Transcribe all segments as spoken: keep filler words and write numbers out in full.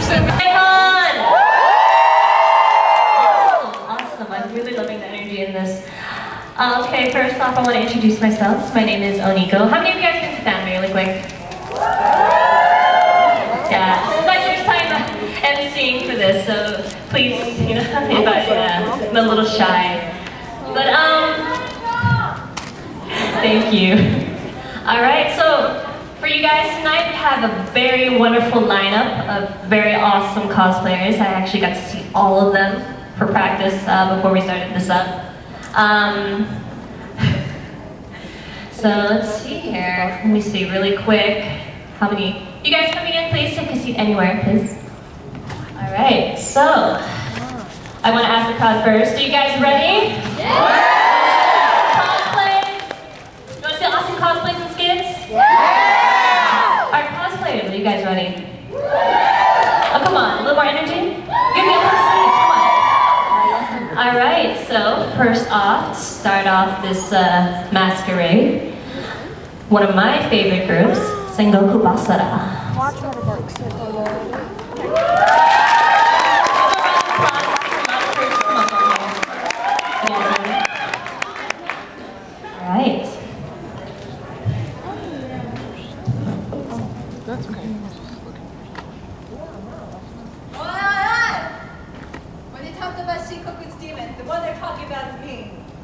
Icon! Awesome, awesome. I'm really loving the energy in this. Uh, okay, first off, I want to introduce myself. My name is Oniko. How many of you guys been to Fanmade really quick? Yeah, this is my first time emceeing for this, so please, you know, if I, uh, I'm a little shy. But, um, thank you. Alright, so for you guys tonight, we have a very wonderful lineup of very awesome cosplayers. I actually got to see all of them for practice uh, before we started this up. Um, so let's see here. Let me see really quick. How many? You guys coming in, please take a seat anywhere, please. All right, so I want to ask the crowd first. Are you guys ready? Yeah! Cosplays? You want to see awesome cosplays and skits? Yeah! Our cosplayers, are you guys ready? Oh, come on, a little more energy? Give me a little stage, come on. All right, so first off, to start off this uh, masquerade, one of my favorite groups, Sengoku Basara. All right. That's okay. When they talked about Shikoku's demon, the one they're talking about is me.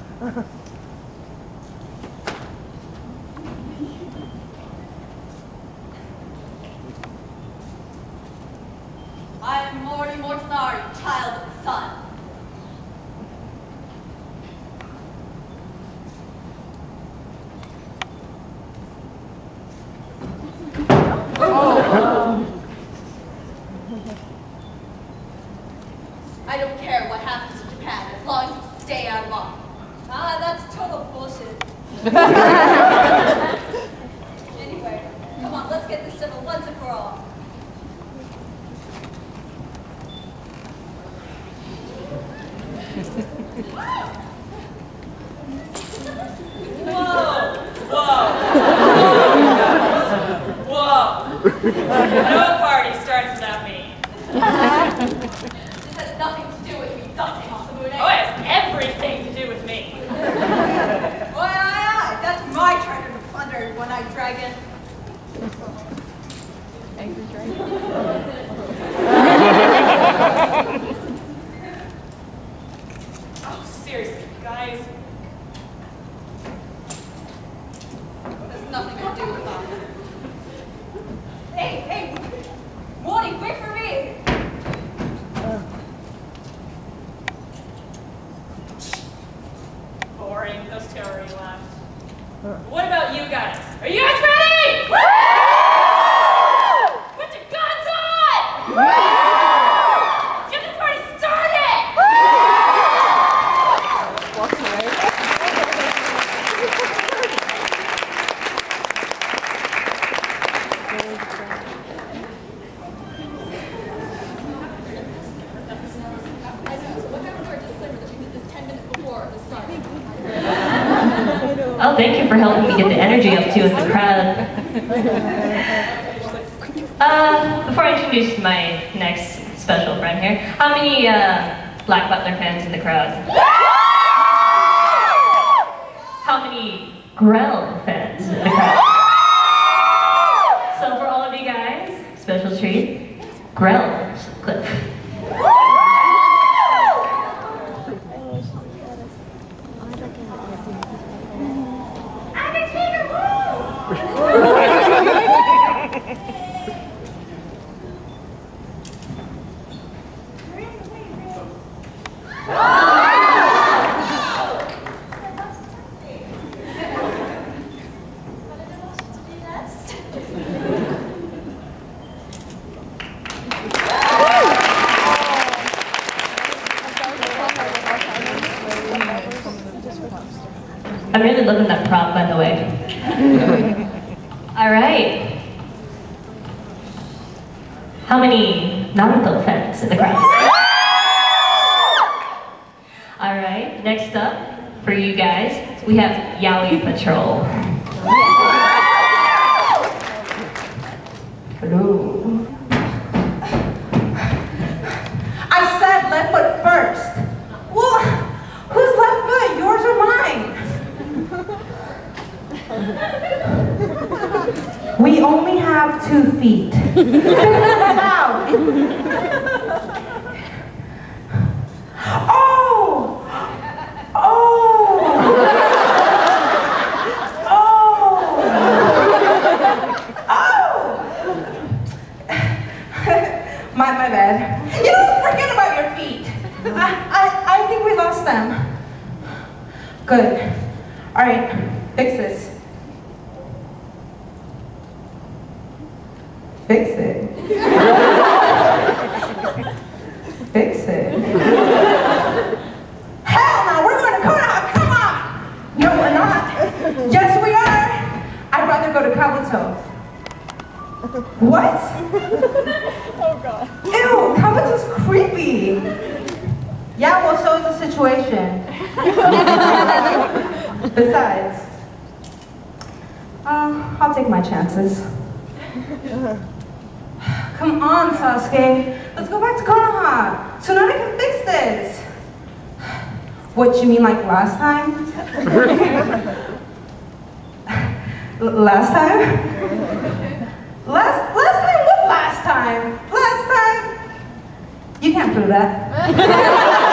I am Mori Mortanari, child of the sun. I don't care what happens to Japan as long as you stay out of office. Ah, that's total bullshit. Anyway, come on, let's get this settled once and for all. Whoa! Whoa! Whoa! No party starts without me. This has nothing to do with me, Dante Masamune. Oh, it has everything to do with me. Aye, aye, aye. That's my treasure to plunder, one-eyed dragon. Angry dragon. Oh, seriously, guys. This has nothing to do with that. Hey, hey! Morty, wait for me! Boring. Those two already left. What about you guys? Are you guys ready? Woo! Put your guns on! Let's get this party started! Walks away. Oh, thank you for helping me get the energy up too with the crowd. Uh, before I introduce my next special friend here, how many uh, Black Butler fans in the crowd? How many Grell fans in the crowd? So for all of you guys, special treat, Grell Cliff. I'm really loving that prop, by the way. All right. How many Naruto fans in the crowd? All right, next up, for you guys, we have Yaoi Patrol. Hello. Out. Oh! Oh! Oh! Oh! my, my bad. You know, forget about your feet. I, I, I think we lost them. Good. All right, fix this. Fix it. Fix it. Hell no, we're going to Konoha, come on! No, we're not. Yes, we are. I'd rather go to Kabuto. What? Oh god. Ew, Kabuto's creepy. Yeah, well, so is the situation. Besides, uh, I'll take my chances. Come on, Sasuke. Let's go back to Konoha. Tsunade can fix this. What, you mean like last time? L last time? Last, last time? What last time? Last time? You can't prove that.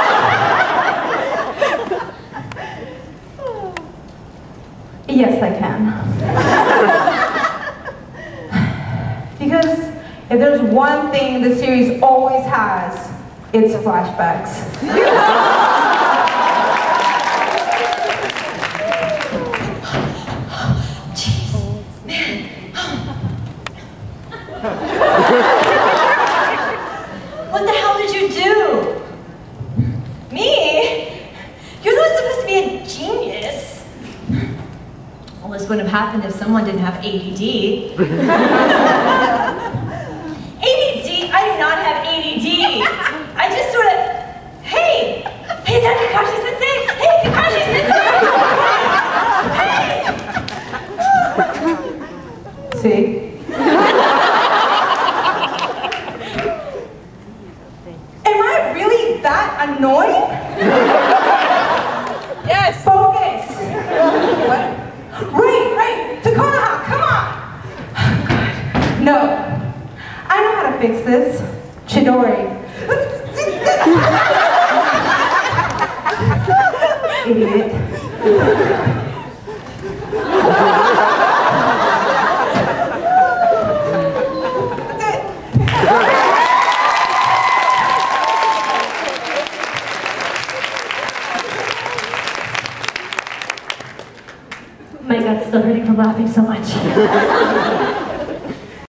Yes, I can. Because if there's one thing the series always has, it's flashbacks. Jeez, man. What the hell did you do? Me? You're not supposed to be a genius. Well, this wouldn't have happened if someone didn't have A D D. A D D? I do not have A D D. I just sort of, hey, hey, is that Kakashi Sensei? Hey, Kakashi Sensei! Hey! See? Am I really that annoying? Yes! Focus! What? Right, right! To Konoha, come on! Oh, God. No. I know how to fix this. Chidori. Idiot. My gut's still hurting from laughing so much.